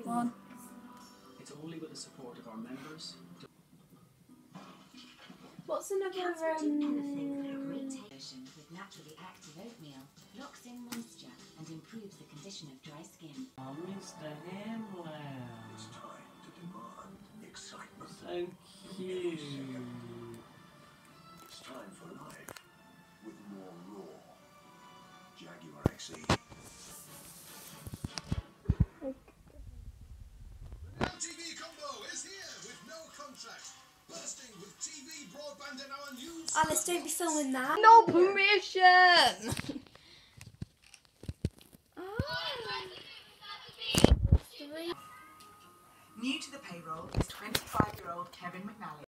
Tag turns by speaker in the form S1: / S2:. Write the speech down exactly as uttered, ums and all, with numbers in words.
S1: one.
S2: It's only with the support of our members.
S3: What's another
S4: Anything
S3: um
S4: with naturally active oatmeal locks in moisture and improves the condition of dry skin.
S5: Oh, Mister Hamler.
S6: It's time to demand excitement.
S5: So cute.
S6: It's time for life with more raw Jaguar X E.
S7: The Now T V combo is here with no contract. Bursting with T V, broadband and our new...
S3: Alice, don't be filming that.
S1: No permission!
S8: New to the payroll is twenty-five-year-old Kevin McNally.